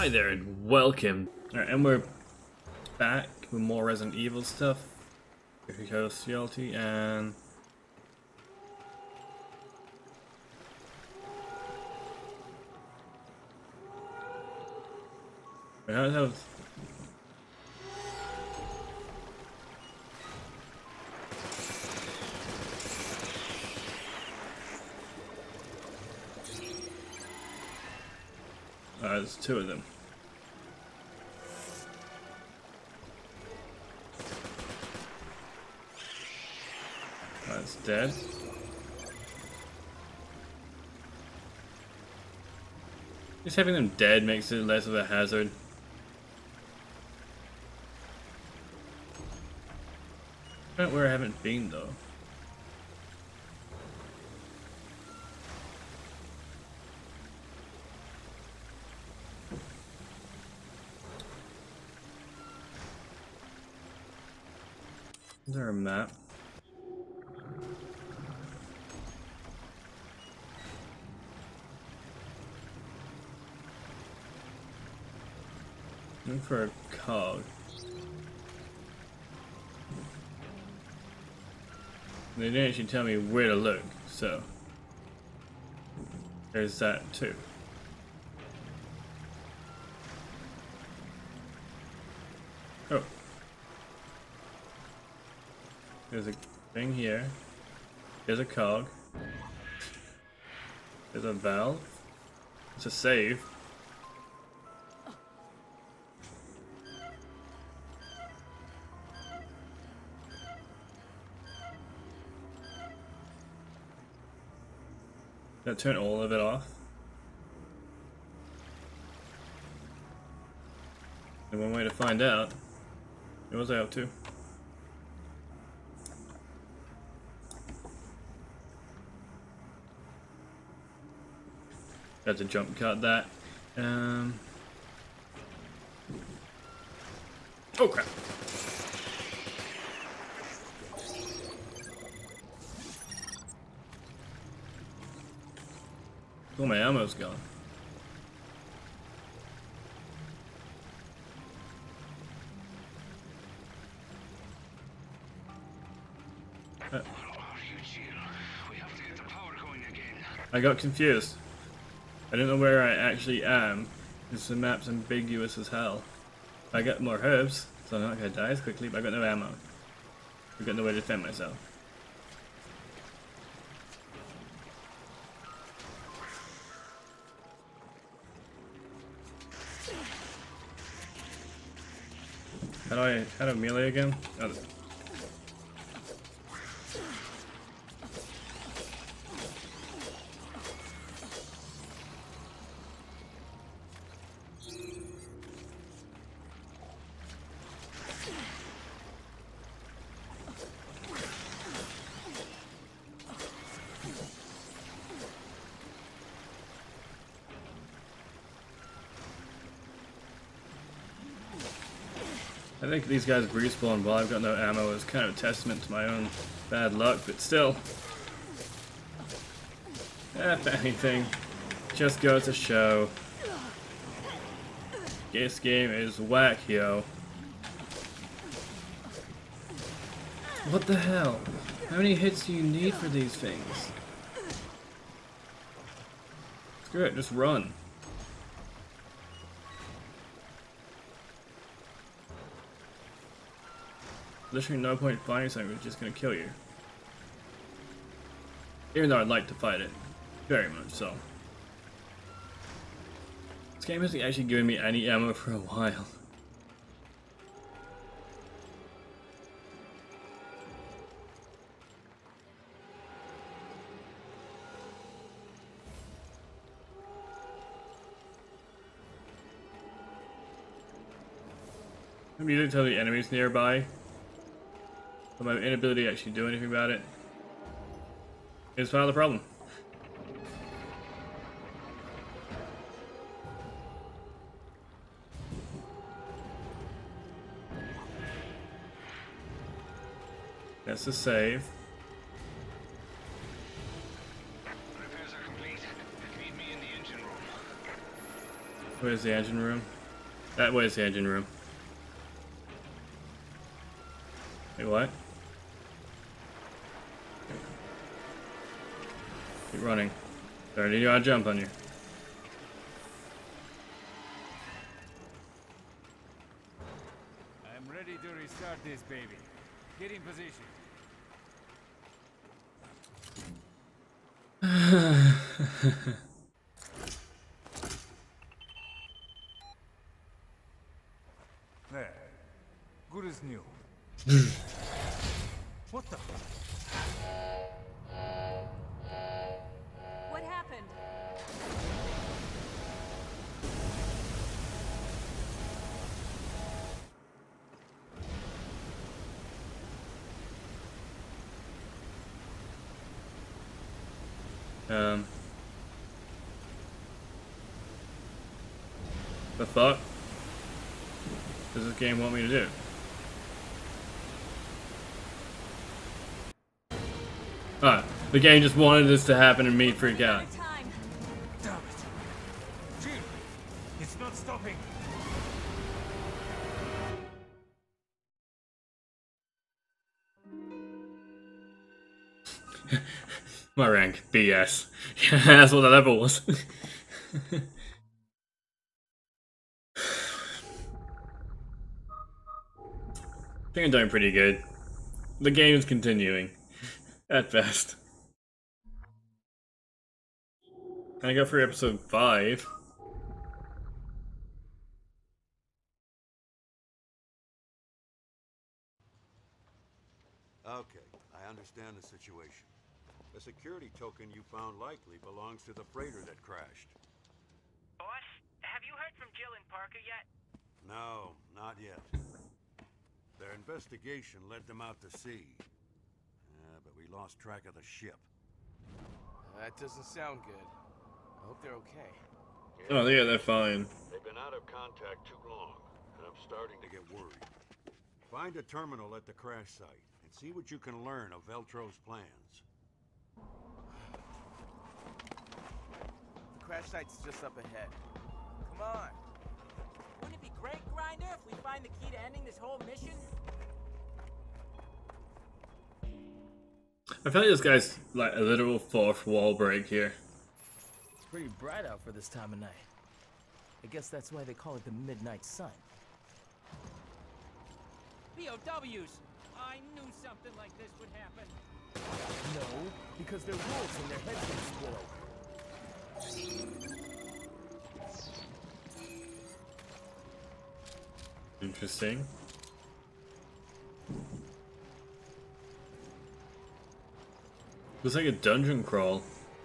Hi there and welcome. Alright, and we're back with more Resident Evil stuff. Here we go, Cialty and... Wait, how the hell is... there's two of them. That's dead. Just having them dead makes it less of a hazard. Not where I haven't been though. Is there a map? Looking for a cog. They didn't actually tell me where to look, so there's that too. Oh. There's a thing here. There's a cog. There's a valve. It's a save. Did I turn all of it off? And one way to find out. What was I up to? Got to jump cut that. Oh crap! Oh, my ammo's gone. I got confused. I don't know where I actually am, because the map's ambiguous as hell. I got more herbs, so I'm not gonna die as quickly, but I got no ammo. I got no way to defend myself. How do I melee again? Oh. I think these guys respawn while I've got no ammo is kind of a testament to my own bad luck, but still. If anything, just goes to show. This game is whack, yo. What the hell? How many hits do you need for these things? Screw it, just run. Literally no point fighting something that's just gonna kill you. Even though I'd like to fight it. Very much so. This game hasn't actually given me any ammo for a while. Maybe you didn't tell the enemies nearby. But my inability to actually do anything about it is part of the problem. That's the save. Repairs are complete. Meet me in the engine room. Where's the engine room? That way is the engine room. Wait, what? Keep running. Sorry, did I jump on you? I'm ready to restart this baby. Get in position. There. Good as new. What the? What happened? The fuck does this game want me to do? Ah, the game just wanted this to happen and me freak out. Time. Damn it. Jill, it's not stopping. My rank, BS. Yeah, that's what the level was. I think I'm doing pretty good. The game is continuing, at best. I go for episode 5. Okay, I understand the situation. The security token you found likely belongs to the freighter that crashed. Boss, have you heard from Jill and Parker yet? No, not yet. Their investigation led them out to sea. But we lost track of the ship. That doesn't sound good. I hope they're okay. Oh yeah, they're fine. They've been out of contact too long, and I'm starting to get worried. Find a terminal at the crash site, and see what you can learn of Veltro's plans. The crash site's just up ahead. Come on. Wouldn't it be great, Grinder, if we find the key to ending this whole mission? I feel like this guy's like a literal fourth wall break here. It's pretty bright out for this time of night. I guess that's why they call it the Midnight Sun. POWs! I knew something like this would happen. No, because they're wolves and their heads get split open. Interesting. Looks like a dungeon crawl.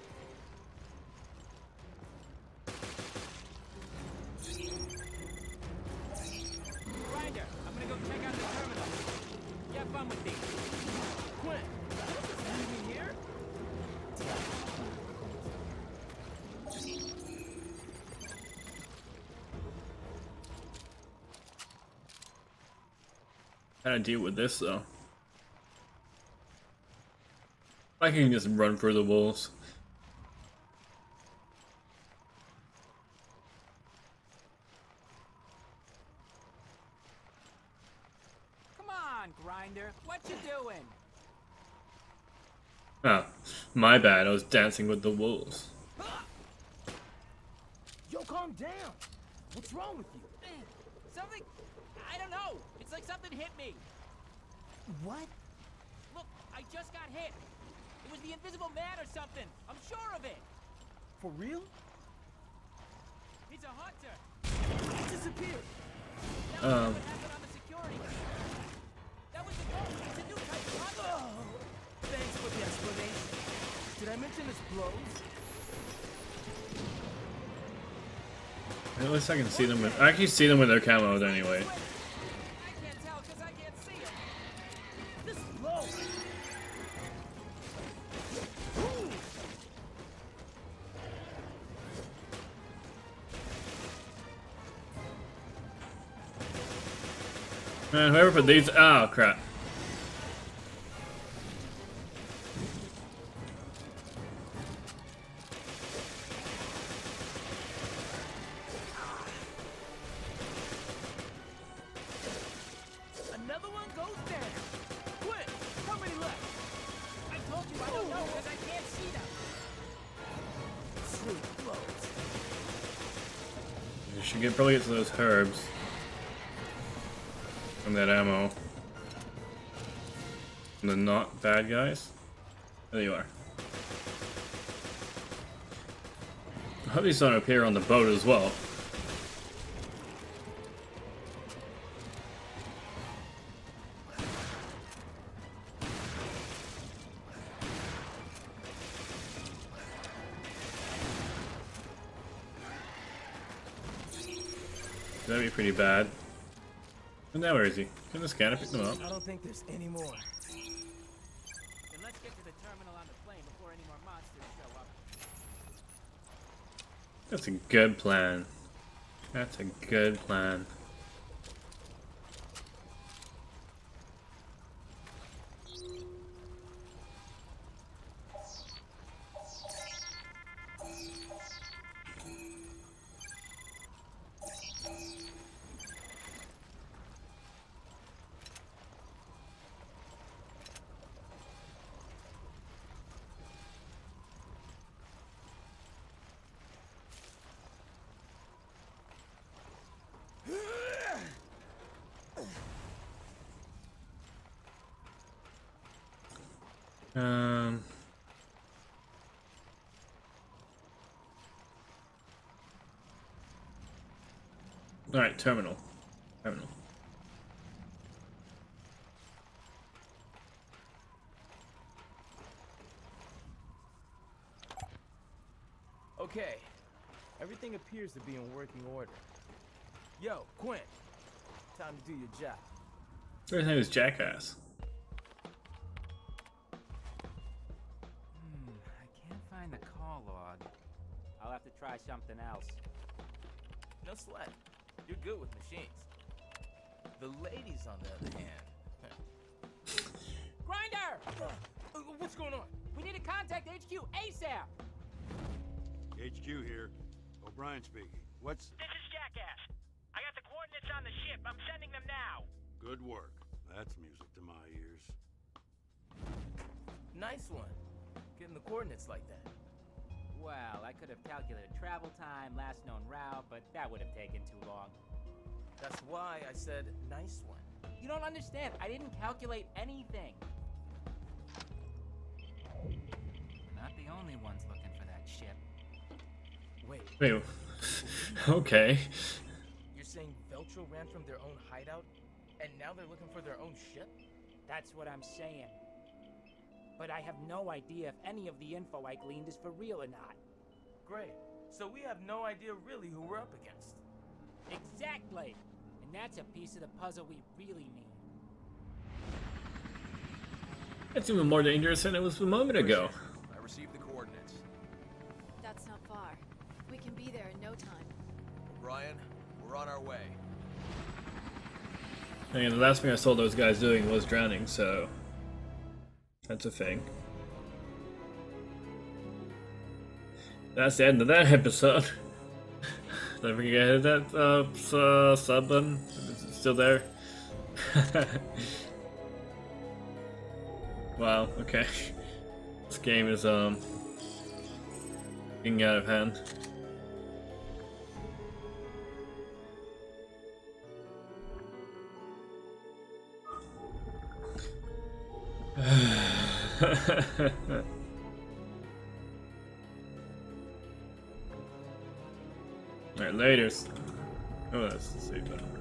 Grinder, I'm gonna go check out the terminal. You have fun with these. Quinn, leave me here? How to deal with this though? I can just run through the walls. Come on, Grinder. What you doing? Oh, my bad. I was dancing with the wolves. Yo, calm down. What's wrong with you? Something... I don't know. It's like something hit me. What? Look, I just got hit. It was the Invisible Man or something. I'm sure of it. For real? He's a hunter. He disappeared. That was what happened on the security. That was the goal. It's a new type of hunter. Oh, thanks for the explanation. Did I mention his blows? At least I can see them with. I actually see them with their camos anyway. I can't tell because I can't see him. This blow. Man, whoever put these. Oh crap. should probably get to those herbs from that ammo. And the not bad guys. There you are. I hope these don't appear on the boat as well. That'd be pretty bad. And now where is he? Can the scanner pick them up? I don't think there's any more. Then let's get to the terminal on the plane before any more monsters show up. That's a good plan. That's a good plan. Alright, terminal. Terminal. Okay. Everything appears to be in working order. Yo, Quinn. Time to do your job. Everything was jackass. I can't find the call log. I'll have to try something else. No sweat. You're good with machines. The ladies, on the other hand. Grinder! What's going on? We need to contact HQ ASAP! HQ here. O'Brien speaking. What's... This is Jackass. I got the coordinates on the ship. I'm sending them now. Good work. That's music to my ears. Nice one. Getting the coordinates like that. Well, I could have calculated travel time, last known route, but that would have taken too long. That's why I said nice one. You don't understand. I didn't calculate anything. We're not the only ones looking for that ship. Wait, Wait. Okay. you're saying Veltro ran from their own hideout, and now they're looking for their own ship? That's what I'm saying. But I have no idea if any of the info I gleaned is for real or not. Great. So we have no idea really who we're up against. Exactly. And that's a piece of the puzzle we really need. That's even more dangerous than it was a moment ago. I received the coordinates. That's not far. We can be there in no time. O'Brien, we're on our way. And the last thing I saw those guys doing was drowning, so that's a thing. That's the end of that episode. Don't forget to hit that sub button. It's still there. Wow, okay. This game is getting out of hand. Alright, laters. Oh, that's the save button.